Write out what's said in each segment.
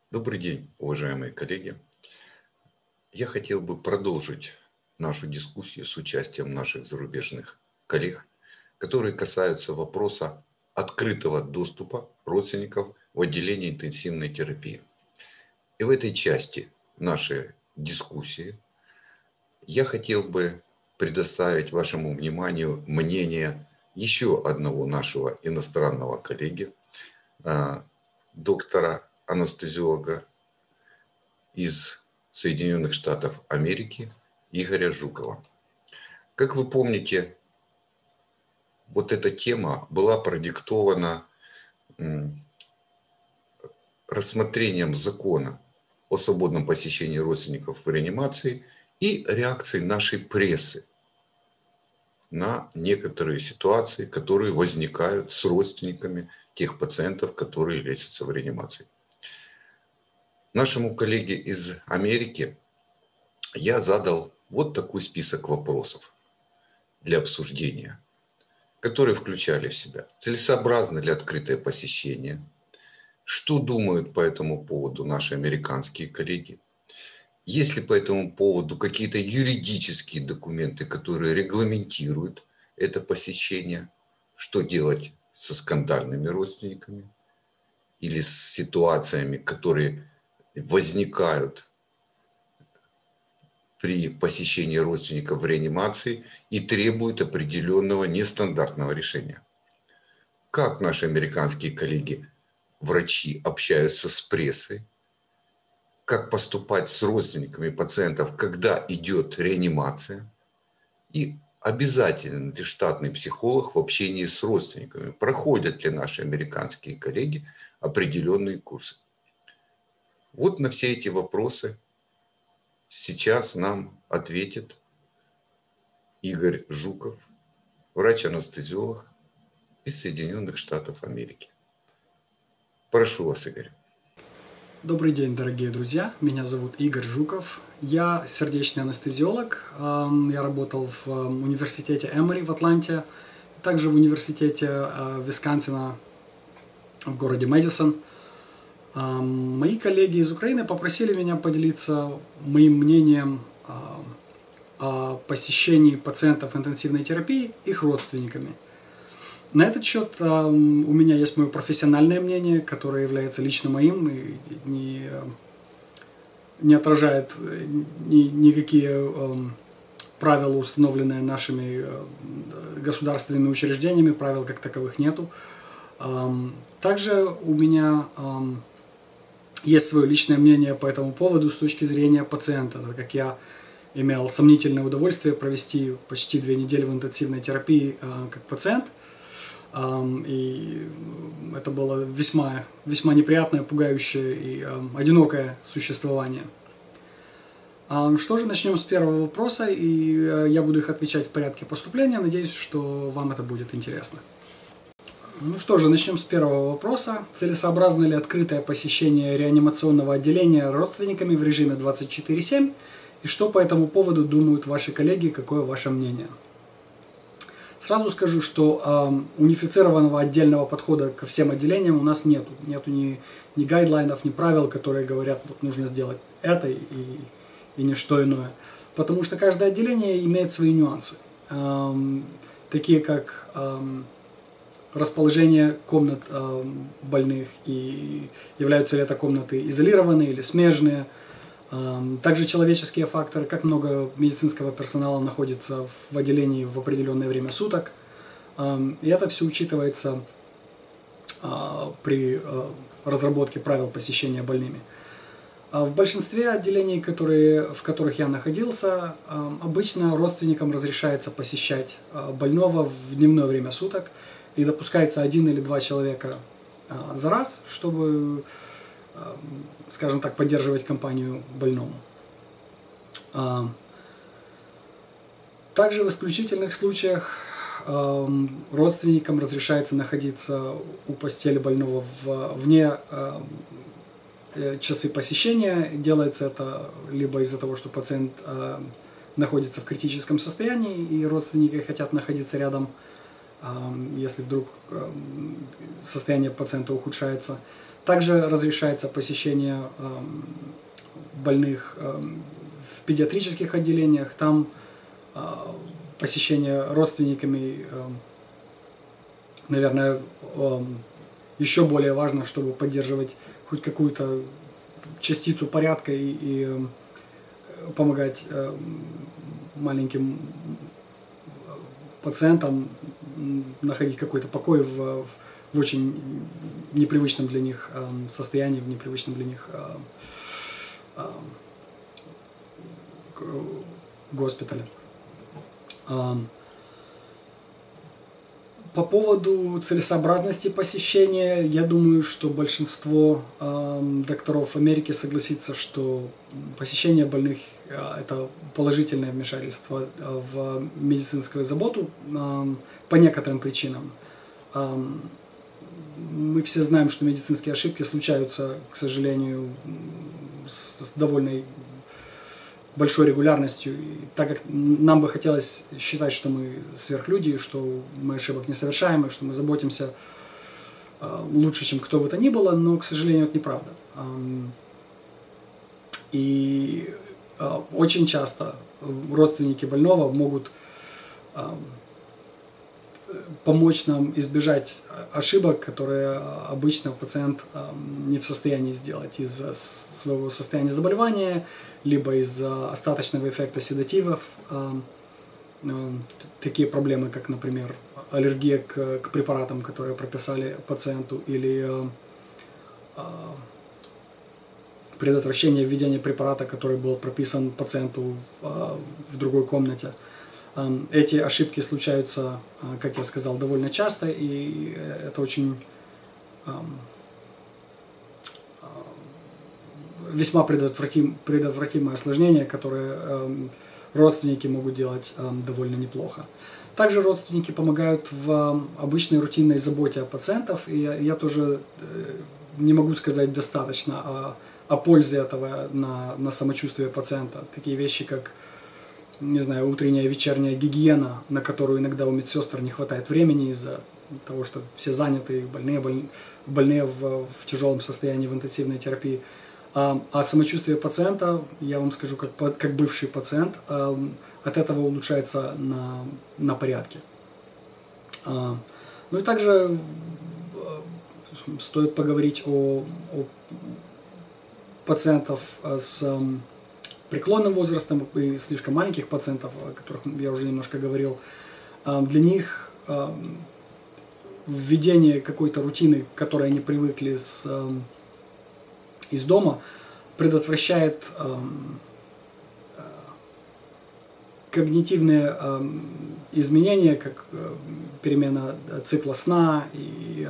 Добрый день, уважаемые коллеги. Я хотел бы продолжить нашу дискуссию с участием наших зарубежных коллег, которые касаются вопроса открытого доступа родственников в отделение интенсивной терапии. И в этой части нашей дискуссии я хотел бы предоставить вашему вниманию мнение еще одного нашего иностранного коллеги, доктора-анестезиолога из Соединенных Штатов Америки Игоря Жукова. Как вы помните, вот эта тема была продиктована рассмотрением закона о свободном посещении родственников в реанимации и реакцией нашей прессы на некоторые ситуации, которые возникают с родственниками тех пациентов, которые лечатся в реанимации. Нашему коллеге из Америки я задал вот такой список вопросов для обсуждения, которые включали в себя: целесообразно ли открытое посещение, что думают по этому поводу наши американские коллеги, есть ли по этому поводу какие-то юридические документы, которые регламентируют это посещение, что делать со скандальными родственниками или с ситуациями, которые возникают при посещении родственников в реанимации и требуют определенного нестандартного решения. Как наши американские коллеги, врачи, общаются с прессой, как поступать с родственниками пациентов, когда идет реанимация, и обязателен ли штатный психолог в общении с родственниками, проходят ли наши американские коллеги определенные курсы. Вот на все эти вопросы сейчас нам ответит Игорь Жуков, врач-анестезиолог из Соединенных Штатов Америки. Прошу вас, Игорь. Добрый день, дорогие друзья. Меня зовут Игорь Жуков. Я сердечный анестезиолог. Я работал в университете Эмори в Атланте, также в университете Висконсина в городе Мэдисон. Мои коллеги из Украины попросили меня поделиться моим мнением о посещении пациентов интенсивной терапии их родственниками. На этот счет у меня есть мое профессиональное мнение, которое является лично моим и не отражает никакие правила, установленные нашими государственными учреждениями, правил как таковых нету. Также у меня есть свое личное мнение по этому поводу с точки зрения пациента, так как я имел сомнительное удовольствие провести почти 2 недели в интенсивной терапии как пациент. И это было весьма неприятное, пугающее и одинокое существование. Что же, начнем с первого вопроса, и я буду их отвечать в порядке поступления. Надеюсь, что вам это будет интересно. Ну что же, начнем с первого вопроса. Целесообразно ли открытое посещение реанимационного отделения родственниками в режиме 24/7? И что по этому поводу думают ваши коллеги, какое ваше мнение? Сразу скажу, что унифицированного отдельного подхода ко всем отделениям у нас нету. Нету ни гайдлайнов, ни правил, которые говорят, вот нужно сделать это и ничто иное. Потому что каждое отделение имеет свои нюансы. Такие как расположение комнат больных, и являются ли это комнаты изолированные или смежные. Также человеческие факторы, как много медицинского персонала находится в отделении в определенное время суток. И это все учитывается при разработке правил посещения больными. В большинстве отделений, в которых я находился, обычно родственникам разрешается посещать больного в дневное время суток, и допускается 1 или 2 человека за раз, чтобы, скажем так, поддерживать компанию больному. Также в исключительных случаях родственникам разрешается находиться у постели больного вне часы посещения. Делается это либо из-за того, что пациент находится в критическом состоянии, и родственники хотят находиться рядом, если вдруг состояние пациента ухудшается. Также разрешается посещение больных в педиатрических отделениях. Там посещение родственниками, наверное, еще более важно, чтобы поддерживать хоть какую-то частицу порядка и помогать маленьким пациентам находить какой-то покой в очень непривычном для них состоянии, в непривычном для них госпитале. По поводу целесообразности посещения, я думаю, что большинство докторов Америки согласится, что посещение больных – это положительное вмешательство в медицинскую заботу по некоторым причинам. Мы все знаем, что медицинские ошибки случаются, к сожалению, с довольно большой регулярностью, и так как нам бы хотелось считать, что мы сверхлюди, что мы ошибок не совершаем, и что мы заботимся лучше, чем кто бы то ни было, но, к сожалению, это неправда. И очень часто родственники больного могут помочь нам избежать ошибок, которые обычно пациент не в состоянии сделать из-за своего состояния заболевания, либо из-за остаточного эффекта седативов. Такие проблемы, как, например, аллергия к препаратам, которые прописали пациенту, или предотвращение введения препарата, который был прописан пациенту в другой комнате. Эти ошибки случаются, как я сказал, довольно часто, и это очень весьма предотвратимое осложнение, которое родственники могут делать довольно неплохо. Также родственники помогают в обычной рутинной заботе о пациентах, и я тоже не могу сказать достаточно о пользе этого на самочувствие пациента. Такие вещи, как, не знаю, утренняя и вечерняя гигиена, на которую иногда у медсестр не хватает времени из-за того, что все заняты, больные в тяжелом состоянии в интенсивной терапии. А самочувствие пациента, я вам скажу, как бывший пациент, от этого улучшается на порядке. Ну и также стоит поговорить о пациентах с преклонным возрастом и слишком маленьких пациентов, о которых я уже немножко говорил. Для них введение какой-то рутины, к которой они привыкли из дома, предотвращает когнитивные изменения, как перемена цикла сна и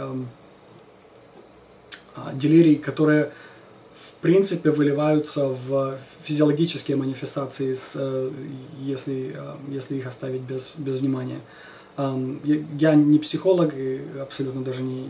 делирий, которые в принципе выливаются в физиологические манифестации, если их оставить без внимания. Я не психолог и абсолютно даже не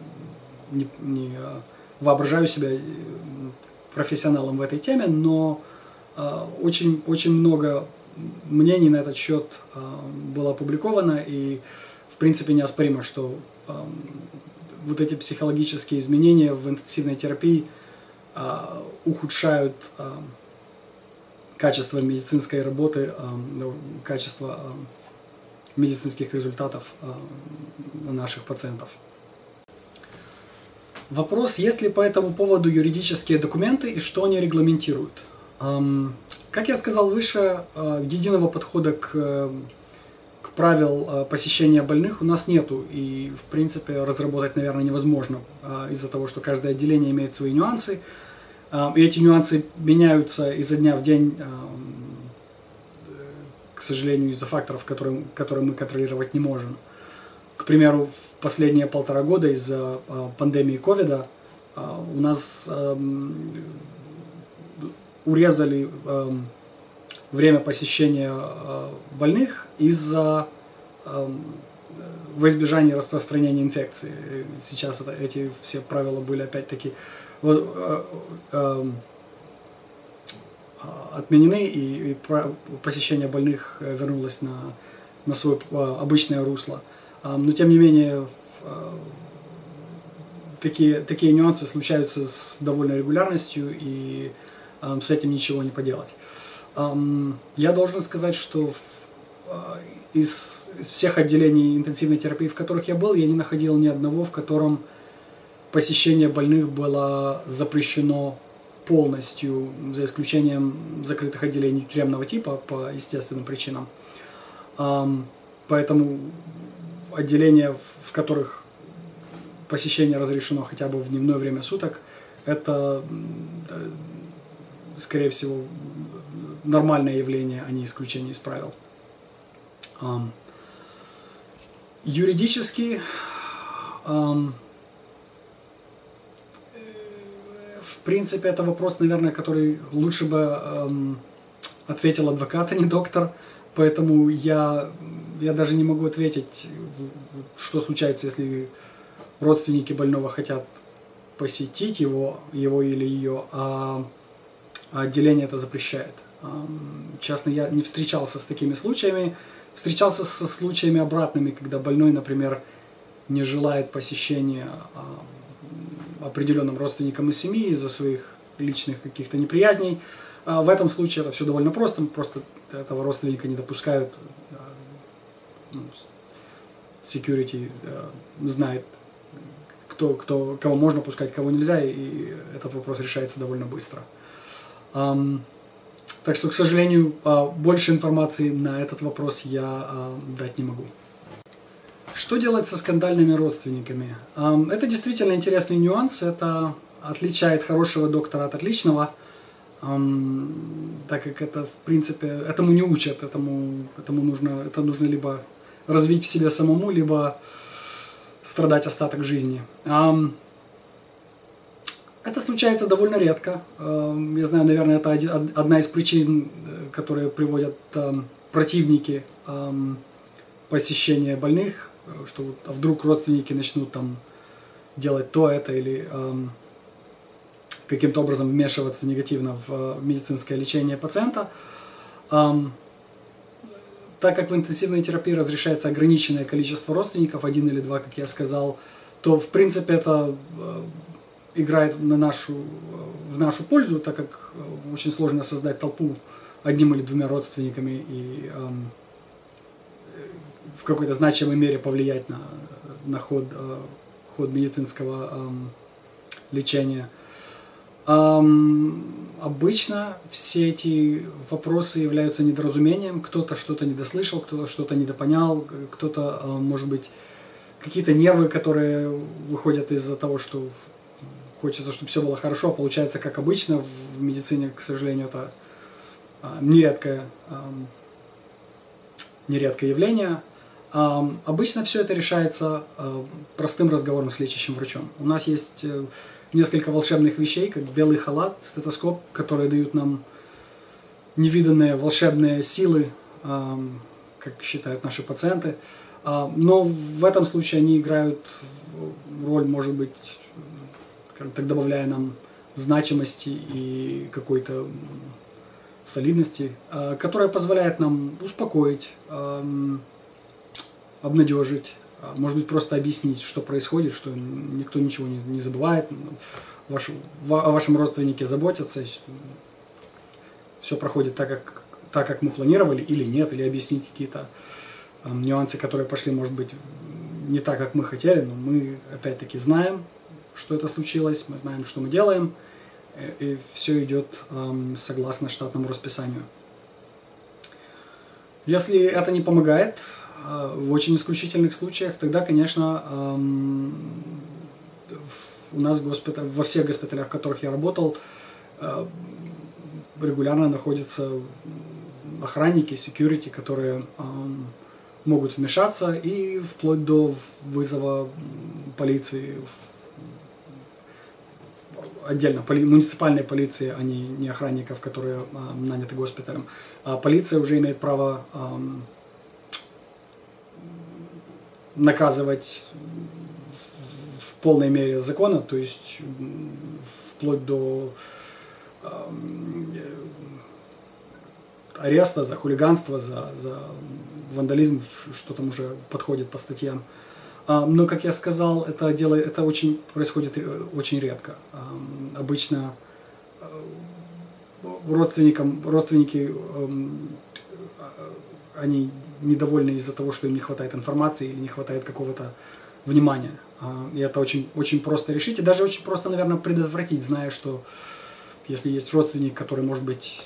воображаю себя профессионалом в этой теме, но очень много мнений на этот счет было опубликовано, и в принципе неоспоримо, что вот эти психологические изменения в интенсивной терапии ухудшают качество медицинской работы, качество медицинских результатов наших пациентов. Вопрос, есть ли по этому поводу юридические документы и что они регламентируют? Как я сказал выше, единого подхода к правил посещения больных у нас нету, и в принципе разработать, наверное, невозможно из-за того, что каждое отделение имеет свои нюансы, и эти нюансы меняются изо дня в день, к сожалению, из-за факторов, которые мы контролировать не можем. К примеру, в последние 1,5 года из-за пандемии ковида у нас урезали время посещения больных во избежание распространения инфекции. Сейчас эти все правила были опять-таки отменены, и посещение больных вернулось на свое обычное русло. Но тем не менее такие нюансы случаются с довольной регулярностью, и с этим ничего не поделать. Я должен сказать, что из всех отделений интенсивной терапии, в которых я был, я не находил ни одного, в котором посещение больных было запрещено полностью, за исключением закрытых отделений тюремного типа по естественным причинам. Поэтому отделения, в которых посещение разрешено хотя бы в дневное время суток, это, скорее всего, нормальное явление, а не исключение из правил. Юридически, в принципе, это вопрос, наверное, который лучше бы ответил адвокат, а не доктор, поэтому я даже не могу ответить, что случается, если родственники больного хотят посетить его или ее, а отделение это запрещает. Честно, я не встречался с такими случаями. Встречался со случаями обратными, когда больной, например, не желает посещения определенным родственникам из семьи из-за своих личных каких-то неприязней. В этом случае это все довольно просто этого родственника не допускают. Security знает, кого можно пускать, кого нельзя, и этот вопрос решается довольно быстро. Так что, к сожалению, больше информации на этот вопрос я дать не могу. Что делать со скандальными родственниками? Это действительно интересный нюанс, это отличает хорошего доктора от отличного, так как это, в принципе, этому не учат, это нужно либо развить в себе самому, либо страдать остаток жизни. Это случается довольно редко. Я знаю, наверное, это одна из причин, которые приводят противники посещения больных, что вдруг родственники начнут там делать то, это, или каким-то образом вмешиваться негативно в медицинское лечение пациента. Так как в интенсивной терапии разрешается ограниченное количество родственников, 1 или 2, как я сказал, то в принципе это играет в нашу пользу, так как очень сложно создать толпу 1 или 2 родственниками и в какой-то значимой мере повлиять на ход медицинского лечения. Обычно все эти вопросы являются недоразумением, кто-то что-то недослышал, кто-то что-то недопонял, кто-то, может быть, какие-то нервы, которые выходят из-за того, что хочется, чтобы все было хорошо, получается, как обычно в медицине, к сожалению, это нередкое явление. Обычно все это решается простым разговором с лечащим врачом. У нас есть несколько волшебных вещей, как белый халат, стетоскоп, которые дают нам невиданные волшебные силы, как считают наши пациенты. Но в этом случае они играют роль, может быть, скажем так, добавляя нам значимости и какой-то солидности, которая позволяет нам успокоить, обнадежить, может быть, просто объяснить, что происходит, что никто ничего не забывает, о вашем родственнике заботятся, все проходит так, как мы планировали или нет, или объяснить какие-то нюансы, которые пошли, может быть, не так, как мы хотели, но мы, опять-таки, знаем, что это случилось, мы знаем, что мы делаем, и все идет согласно штатному расписанию. Если это не помогает, в очень исключительных случаях, тогда, конечно, у нас во всех госпиталях, в которых я работал, регулярно находятся охранники, security, которые могут вмешаться и вплоть до вызова полиции, отдельно муниципальной полиции, а не охранников, которые наняты госпиталем. А полиция уже имеет право наказывать в полной мере закона, то есть вплоть до ареста за хулиганство, за вандализм, что там уже подходит по статьям. Но, как я сказал, это очень происходит очень редко. Обычно родственники, они недовольны из-за того, что им не хватает информации или не хватает какого-то внимания. И это очень, очень просто решить. И даже очень просто, наверное, предотвратить, зная, что если есть родственник, который, может быть,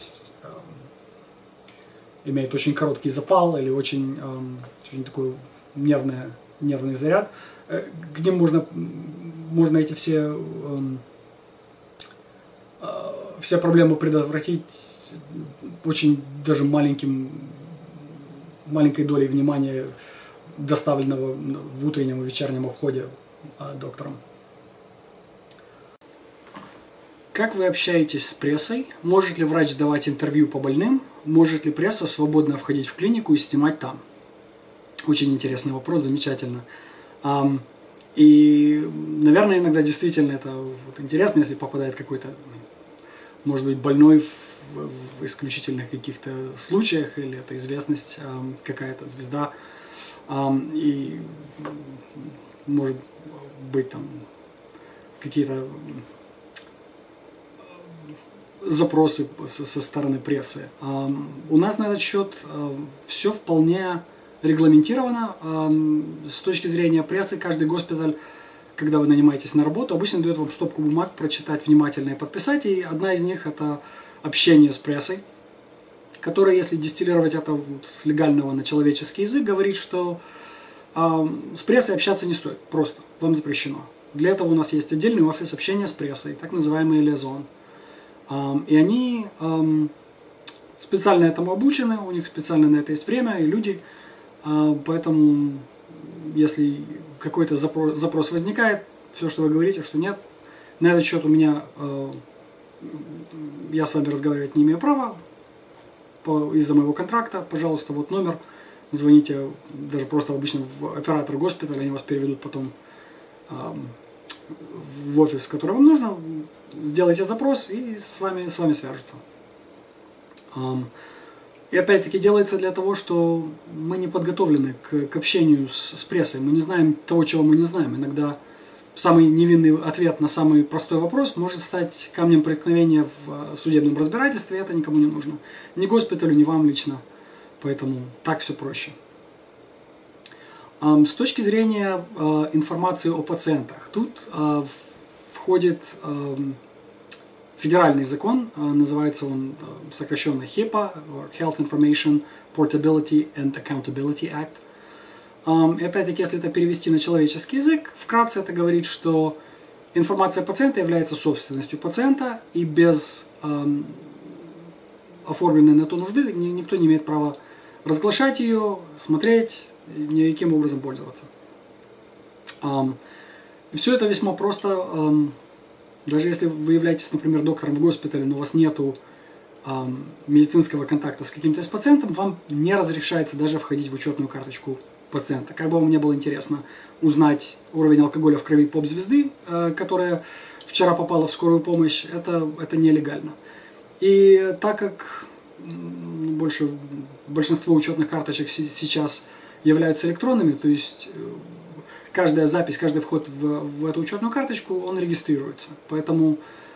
имеет очень короткий запал или очень такой нервный заряд, где можно эти все проблемы предотвратить очень даже маленькой долей внимания, доставленного в утреннем и вечернем обходе доктором. Как вы общаетесь с прессой? Может ли врач давать интервью по больным? Может ли пресса свободно входить в клинику и снимать там? Очень интересный вопрос, замечательно. И, наверное, иногда действительно это интересно, если попадает какой-то, может быть, больной в исключительных каких-то случаях, или это известность, какая-то звезда, и может быть там какие-то запросы со стороны прессы. У нас на этот счет все вполне регламентировано. С точки зрения прессы, каждый госпиталь, когда вы нанимаетесь на работу, обычно дает вам стопку бумаг прочитать внимательно и подписать. И одна из них — это общение с прессой, которая, если дистиллировать это с легального на человеческий язык, говорит, что с прессой общаться не стоит, просто, вам запрещено. Для этого у нас есть отдельный офис общения с прессой, так называемый лиазон. И они специально этому обучены, у них специально на это есть время и люди. Поэтому, если какой-то запрос возникает, все, что вы говорите, что нет, на этот счет я с вами разговаривать не имею права из-за моего контракта. Пожалуйста, вот номер, звоните даже просто обычно в оператор госпиталя, они вас переведут потом в офис, который вам нужно, сделайте запрос и с вами свяжутся. И опять-таки делается для того, что мы не подготовлены к общению с прессой. Мы не знаем того, чего мы не знаем. Иногда самый невинный ответ на самый простой вопрос может стать камнем преткновения в судебном разбирательстве, и это никому не нужно. Ни госпиталю, ни вам лично. Поэтому так все проще. С точки зрения информации о пациентах, тут входит федеральный закон, называется он сокращенно HIPAA, Health Information Portability and Accountability Act. И опять-таки, если это перевести на человеческий язык, вкратце это говорит, что информация пациента является собственностью пациента, и без оформленной на то нужды никто не имеет права разглашать ее, смотреть, никаким образом пользоваться. Все это весьма просто. Даже если вы являетесь, например, доктором в госпитале, но у вас нет медицинского контакта с каким-то из пациентом, вам не разрешается даже входить в учетную карточку пациента. Как бы вам не было интересно узнать уровень алкоголя в крови поп-звезды, которая вчера попала в скорую помощь, это нелегально. И так как большинство учетных карточек сейчас являются электронными, то есть каждая запись, каждый вход в эту учетную карточку, он регистрируется. Поэтому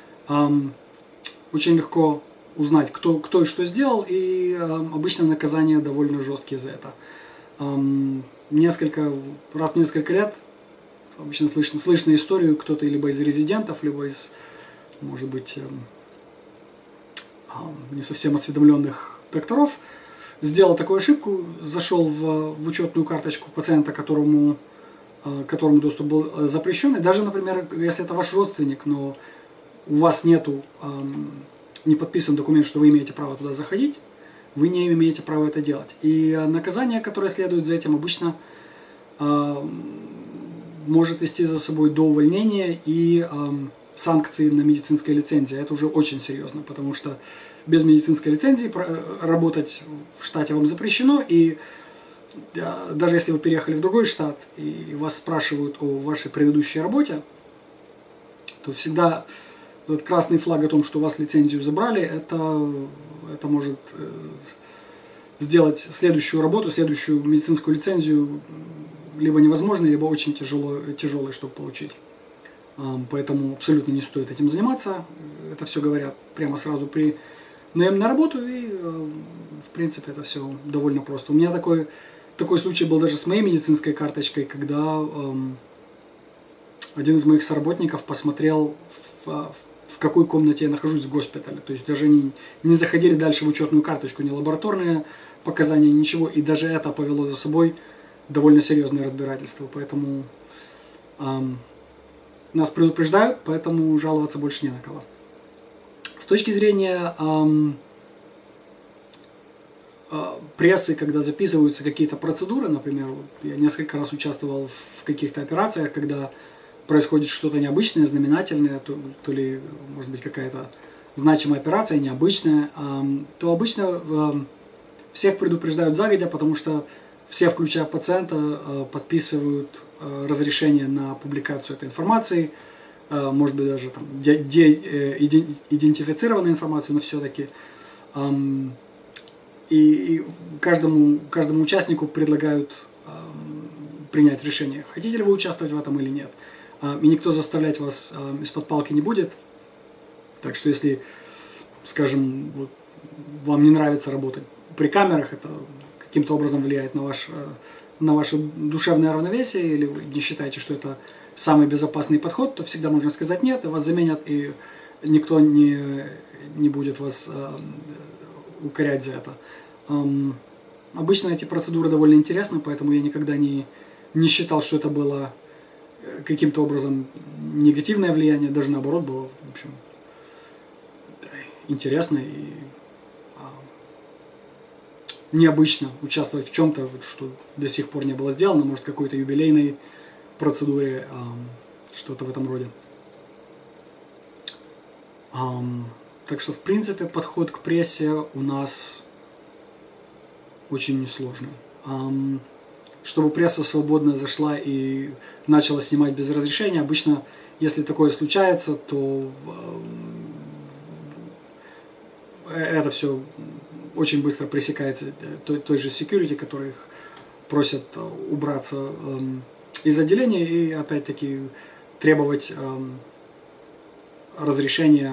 очень легко узнать, кто и что сделал, и обычно наказания довольно жесткие за это. Раз в несколько лет обычно слышно историю, кто-то либо из резидентов, либо из, может быть, не совсем осведомленных докторов сделал такую ошибку, зашел в учетную карточку пациента, которому доступ был запрещен. И даже, например, если это ваш родственник, но у вас не подписан документ, что вы имеете право туда заходить, вы не имеете права это делать. И наказание, которое следует за этим, обычно может вести за собой до увольнения и санкции на медицинской лицензии. Это уже очень серьезно, потому что без медицинской лицензии работать в штате вам запрещено, и даже если вы переехали в другой штат и вас спрашивают о вашей предыдущей работе, то всегда этот красный флаг о том, что у вас лицензию забрали, это может сделать следующую работу, следующую медицинскую лицензию либо невозможный, либо очень тяжелый, чтобы получить. Поэтому абсолютно не стоит этим заниматься. Это все говорят прямо сразу при наеме на работу, и в принципе это все довольно просто. У меня такой случай был даже с моей медицинской карточкой, когда один из моих соработников посмотрел, в какой комнате я нахожусь в госпитале. То есть даже не заходили дальше в учетную карточку, ни лабораторные показания, ничего. И даже это повело за собой довольно серьезное разбирательство. Поэтому нас предупреждают, поэтому жаловаться больше не на кого. С точки зрения прессы, когда записываются какие-то процедуры, например, я несколько раз участвовал в каких-то операциях, когда происходит что-то необычное, знаменательное, то ли, может быть, какая-то значимая операция, необычная, то обычно всех предупреждают загодя, потому что все, включая пациента, подписывают разрешение на публикацию этой информации, может быть, даже там идентифицированной информации, но все-таки. И каждому участнику предлагают принять решение, хотите ли вы участвовать в этом или нет. И никто заставлять вас из-под палки не будет. Так что если, скажем, вот, вам не нравится работать при камерах, это каким-то образом влияет на ваше душевное равновесие, или вы не считаете, что это самый безопасный подход, то всегда можно сказать нет, и вас заменят, и никто не будет вас укорять за это. Обычно эти процедуры довольно интересны, поэтому я никогда не считал, что это было каким-то образом негативное влияние, даже наоборот было, в общем, интересно и необычно участвовать в чем-то, что до сих пор не было сделано, может, какой-то юбилейной процедуре, что-то в этом роде. Так что, в принципе, подход к прессе у нас очень несложный. Чтобы пресса свободно зашла и начала снимать без разрешения, обычно, если такое случается, то это все очень быстро пресекается той же security, которых просят убраться из отделения и опять-таки требовать разрешения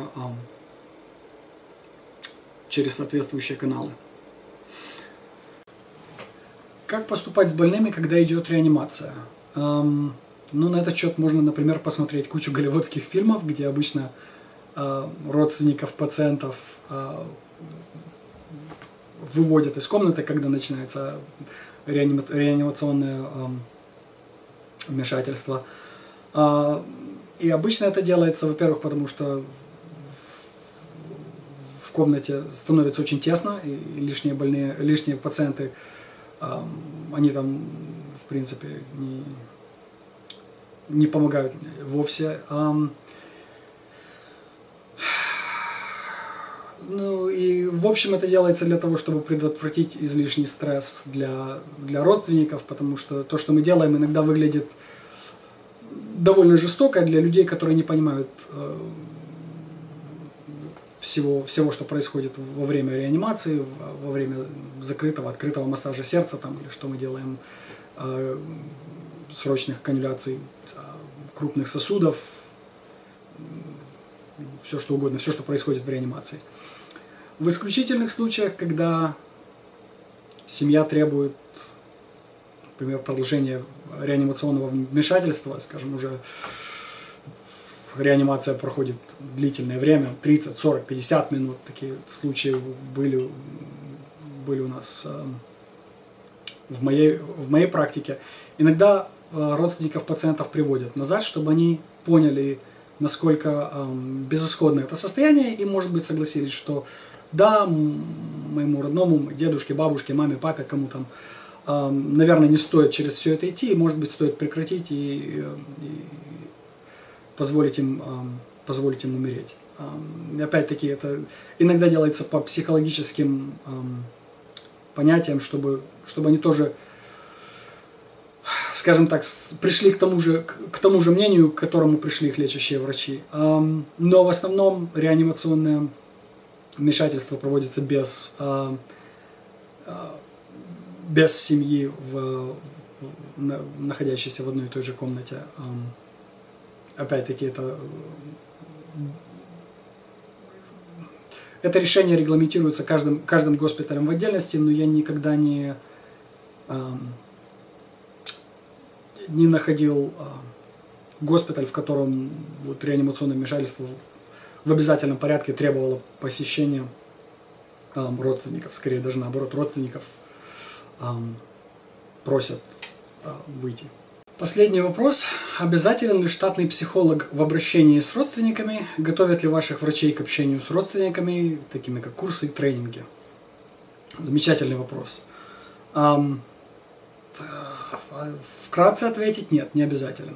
через соответствующие каналы. Как поступать с больными, когда идет реанимация? Ну, на этот счет можно, например, посмотреть кучу голливудских фильмов, где обычно родственников пациентов выводят из комнаты, когда начинается реанимационное вмешательство. И обычно это делается, во-первых, потому что в комнате становится очень тесно, и лишние пациенты, они там, в принципе, не помогают вовсе. Ну и в общем это делается для того, чтобы предотвратить излишний стресс для родственников, потому что то, что мы делаем, иногда выглядит довольно жестоко для людей, которые не понимают всего, что происходит во время реанимации, во время закрытого, открытого массажа сердца, там, или что мы делаем, срочных канюляций крупных сосудов, все что угодно, все, что происходит в реанимации. В исключительных случаях, когда семья требует, например, продолжения реанимационного вмешательства, скажем, уже реанимация проходит длительное время, 30, 40, 50 минут, такие случаи были у нас в моей практике. Иногда родственников пациентов приводят назад, чтобы они поняли, насколько безысходно это состояние, и, может быть, согласились, что да, моему родному, дедушке, бабушке, маме, папе, кому там, наверное, не стоит через все это идти, и, может быть, стоит прекратить и позволить им умереть. Опять-таки, это иногда делается по психологическим понятиям, чтобы они тоже, скажем так, пришли к тому же мнению, к которому пришли их лечащие врачи. Но в основном реанимационное вмешательство проводится без семьи в находящиеся в одной и той же комнате. Опять-таки, это решение регламентируется каждым госпиталем в отдельности, но я никогда не находил госпиталь, в котором вот реанимационное вмешательство в обязательном порядке требовало посещения родственников. Скорее даже наоборот, родственников просят выйти. Последний вопрос. Обязателен ли штатный психолог в обращении с родственниками? Готовят ли ваших врачей к общению с родственниками, такими как курсы и тренинги? Замечательный вопрос. Вкратце ответить: нет, не обязателен.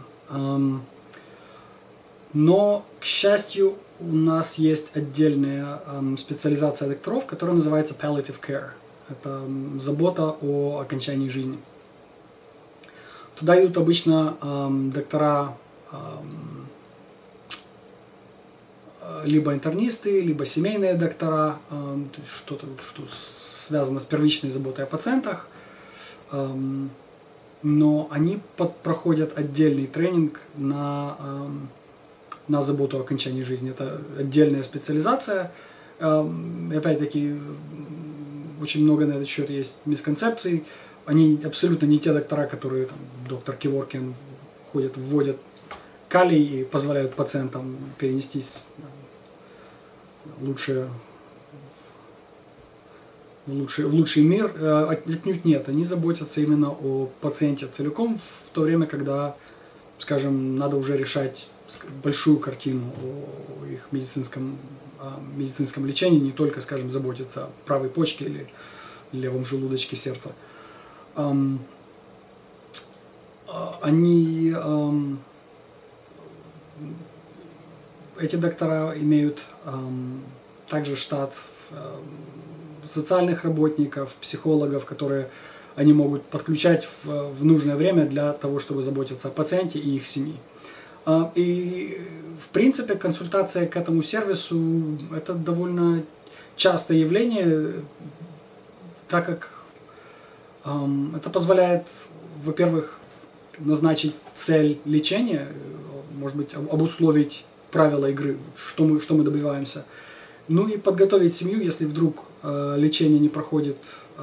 Но, к счастью, у нас есть отдельная специализация докторов, которая называется palliative care. Это забота о окончании жизни. Туда идут обычно доктора, либо интернисты, либо семейные доктора, что связано с первичной заботой о пациентах. Но они проходят отдельный тренинг на заботу о окончании жизни. Это отдельная специализация. Опять-таки, очень много на этот счет есть мисконцепций. Они абсолютно не те доктора, которые, там, доктор Кеворкин, вводят калий и позволяют пациентам перенестись в лучший мир. Отнюдь нет. Они заботятся именно о пациенте целиком, в то время, когда, скажем, надо уже решать большую картину о их медицинском лечении, не только, скажем, заботиться о правой почке или левом желудочке сердца. Эти доктора имеют также штат социальных работников, психологов, которые они могут подключать в нужное время для того, чтобы заботиться о пациенте и их семье. И, в принципе, консультация к этому сервису – это довольно частое явление, так как это позволяет, во-первых, назначить цель лечения, может быть, обусловить правила игры, что мы добиваемся. Ну и подготовить семью, если вдруг лечение не проходит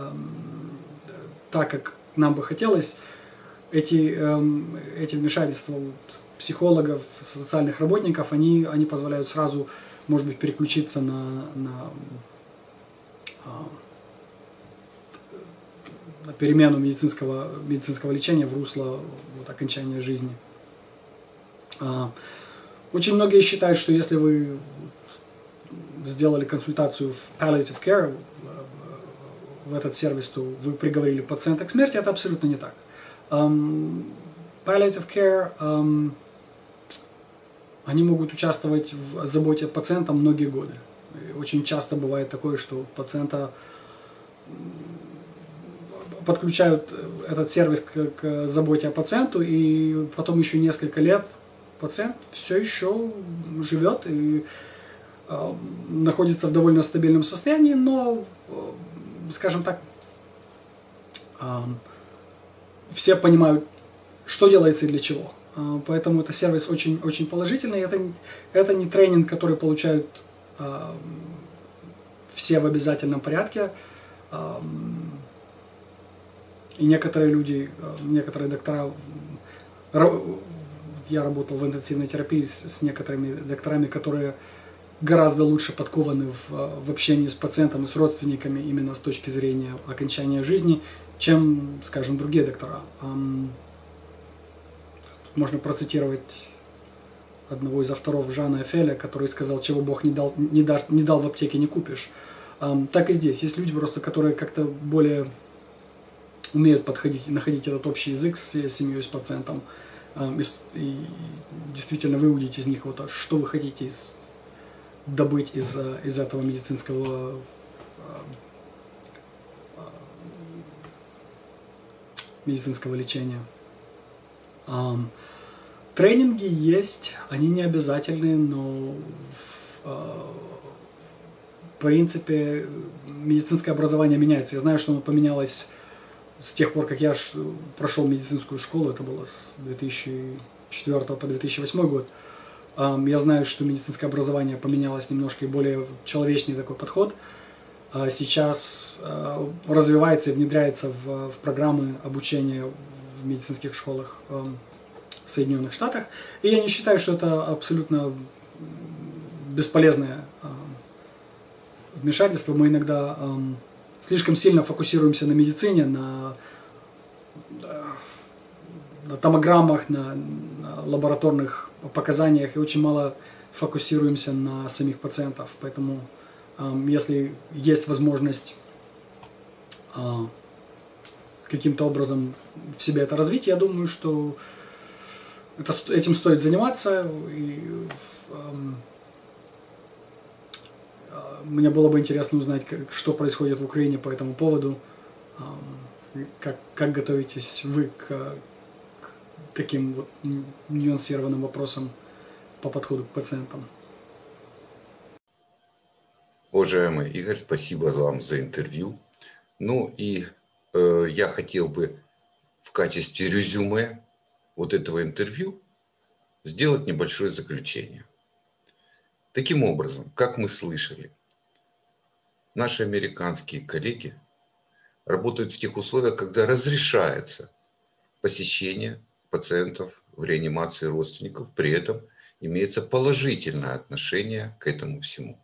так, как нам бы хотелось. Эти вмешательства психологов, социальных работников, они позволяют сразу, может быть, переключиться на перемену медицинского лечения в русло окончания жизни. Очень многие считают, что если вы сделали консультацию в palliative care, в этот сервис, то вы приговорили пациента к смерти. Это абсолютно не так. Palliative care, они могут участвовать в заботе о пациенте многие годы. И очень часто бывает такое, что пациента подключают этот сервис к заботе о пациенту, и потом еще несколько лет пациент все еще живет и находится в довольно стабильном состоянии, но, скажем так, все понимают, что делается и для чего. Поэтому это сервис очень, очень положительный. Это не тренинг, который получают все в обязательном порядке. И некоторые люди, некоторые доктора, я работал в интенсивной терапии с некоторыми докторами, которые гораздо лучше подкованы в общении с пациентом и с родственниками именно с точки зрения окончания жизни, чем, скажем, другие доктора. Можно процитировать одного из авторов Жана Эфеля, который сказал: чего Бог не дал в аптеке, не купишь. Так и здесь. Есть люди, просто, которые как-то более умеют подходить, находить этот общий язык с семьей, с пациентом, и действительно выудить из них вот, что вы хотите добыть из этого медицинского лечения. Тренинги есть, они не обязательны, но в принципе медицинское образование меняется. Я знаю, что оно поменялось с тех пор, как я прошел медицинскую школу, это было с 2004 по 2008 год, я знаю, что медицинское образование поменялось немножко и более человечный такой подход. Сейчас развивается и внедряется в программы обучения в медицинских школах в Соединенных Штатах. И я не считаю, что это абсолютно бесполезное вмешательство. Мы иногда слишком сильно фокусируемся на медицине, на томограммах, на лабораторных показаниях и очень мало фокусируемся на самих пациентов. Поэтому если есть возможность каким-то образом в себе это развить, я думаю, что этим стоит заниматься. И, мне было бы интересно узнать, что происходит в Украине по этому поводу, как готовитесь вы к таким вот нюансированным вопросам по подходу к пациентам. Уважаемый Игорь, спасибо вам за интервью. Ну и я хотел бы в качестве резюме вот этого интервью сделать небольшое заключение. Таким образом, как мы слышали, наши американские коллеги работают в тех условиях, когда разрешается посещение пациентов в реанимации родственников, при этом имеется положительное отношение к этому всему.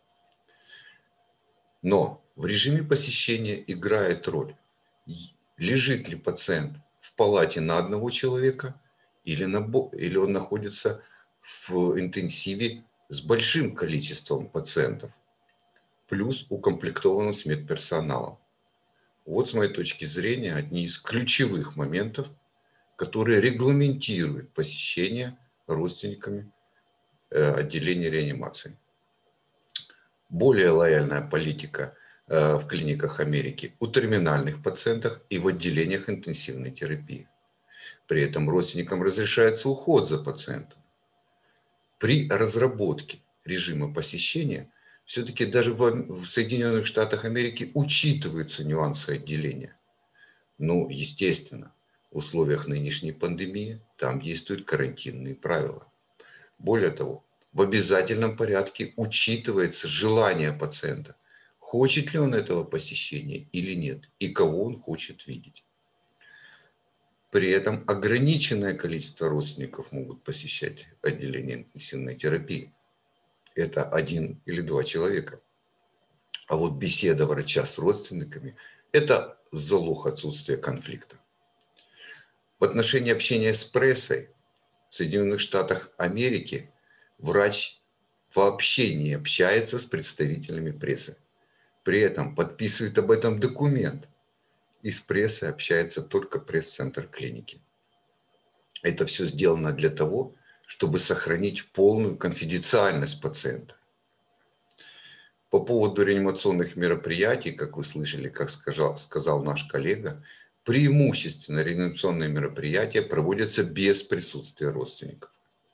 Но в режиме посещения играет роль, лежит ли пациент в палате на одного человека или он находится в интенсиве с большим количеством пациентов, плюс укомплектован с медперсоналом. Вот с моей точки зрения одни из ключевых моментов, которые регламентируют посещение родственниками отделения реанимации. Более лояльная политика в клиниках Америки у терминальных пациентов и в отделениях интенсивной терапии. При этом родственникам разрешается уход за пациентом. При разработке режима посещения все-таки даже в Соединенных Штатах Америки учитываются нюансы отделения. Но, естественно, в условиях нынешней пандемии там действуют карантинные правила. Более того, в обязательном порядке учитывается желание пациента, хочет ли он этого посещения или нет, и кого он хочет видеть. При этом ограниченное количество родственников могут посещать отделение интенсивной терапии. Это 1 или 2 человека. А вот беседа врача с родственниками – это залог отсутствия конфликта. В отношении общения с прессой в Соединенных Штатах Америки врач вообще не общается с представителями прессы. При этом подписывает об этом документ. И с прессой общается только пресс-центр клиники. Это все сделано для того, чтобы сохранить полную конфиденциальность пациента. По поводу реанимационных мероприятий, как вы слышали, как сказал наш коллега, преимущественно реанимационные мероприятия проводятся без присутствия родственников.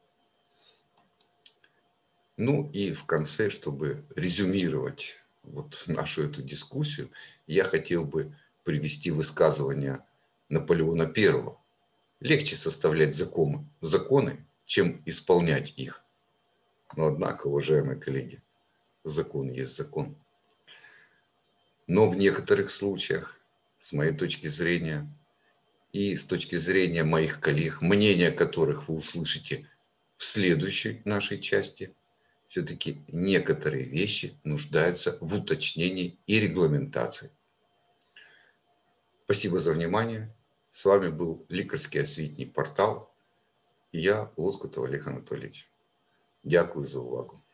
Ну и в конце, чтобы резюмировать вот нашу эту дискуссию, я хотел бы привести высказывание Наполеона I. Легче составлять законы, чем исполнять их. Но однако, уважаемые коллеги, закон есть закон. Но в некоторых случаях, с моей точки зрения, и с точки зрения моих коллег, мнения которых вы услышите в следующей нашей части, все-таки некоторые вещи нуждаются в уточнении и регламентации. Спасибо за внимание. С вами был Лікарський освітній портал. І я, Лоскутов Олег Анатольевич. Дякую за увагу.